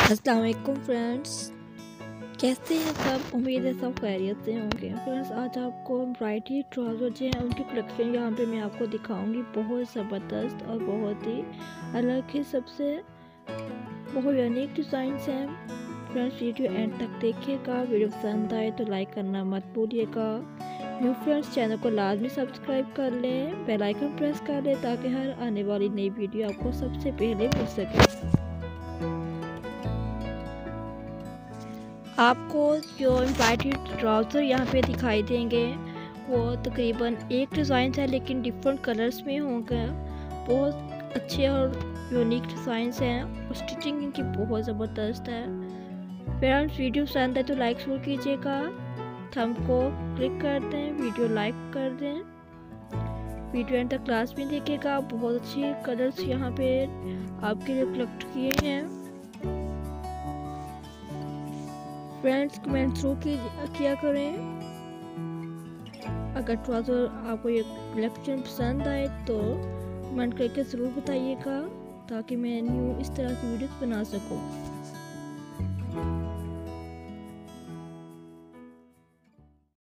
अस्सलाम वालेकुम फ्रेंड्स, कैसे हैं सब। उम्मीद है सब खैरियत से होंगे। फ्रेंड्स, आज आपको एम्ब्रॉयडरी ट्राउज़र जो हैं उनकी कलेक्शन यहाँ पे मैं आपको दिखाऊंगी। बहुत ज़बरदस्त और बहुत ही अलग ही सबसे बहुत यूनिक डिज़ाइंस हैं। फ्रेंड्स, वीडियो एंड तक देखिएगा। वीडियो पसंद आए तो लाइक करना मत भूलिएगा। न्यू फ्रेंड्स, चैनल को लाजमी सब्सक्राइब कर लें, बेल आइकन प्रेस कर लें ताकि हर आने वाली नई वीडियो आपको सबसे पहले मिल सके। आपको जो एम्ब्रॉयडरी ट्राउज़र यहाँ पे दिखाई देंगे वो तकरीबन एक डिज़ाइन है लेकिन डिफरेंट कलर्स में होंगे। बहुत अच्छे और यूनिक डिज़ाइंस हैं और स्टिचिंग इनकी बहुत ज़बरदस्त है। फ्रेंड्स, वीडियो पसंद है तो लाइक ज़रूर कीजिएगा, थंब को क्लिक कर दें, वीडियो लाइक कर दें, वीडियो एंड तक क्लास में देखिएगा। बहुत अच्छे कलर्स यहाँ पे आपके लिए कलेक्ट किए हैं। फ्रेंड्स, कमेंट थ्रू किया करें। अगर ट्राउज़र आपको ये कलेक्शन पसंद आए तो कमेंट करके ज़रूर बताइएगा ताकि मैं न्यू इस तरह की वीडियोस बना सकूं।